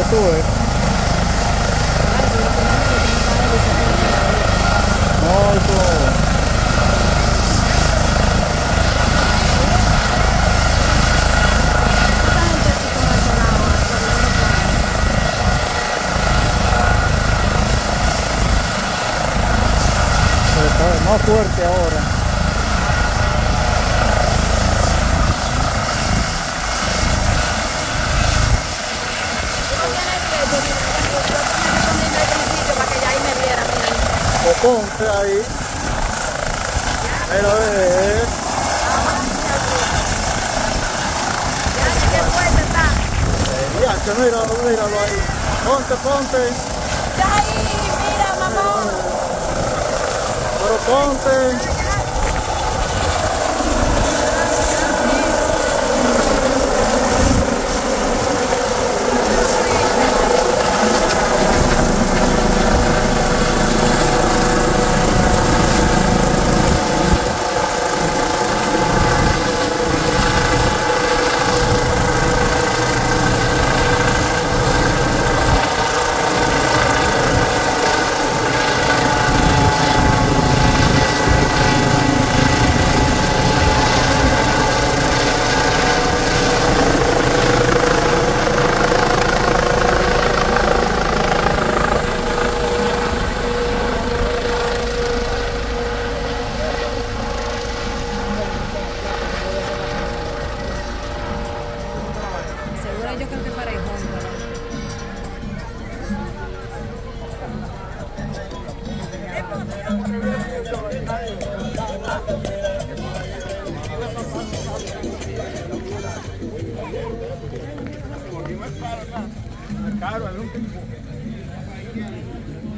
tú ves. No, eso... Está más fuerte ahora. O ponte ahí. Mira, ve. Qué fuerte está. Ya, míralo, míralo ahí. Ponte, ponte. Está ahí, mira, mamá. Pero ponte. Yo creo que para Ijón, Caro,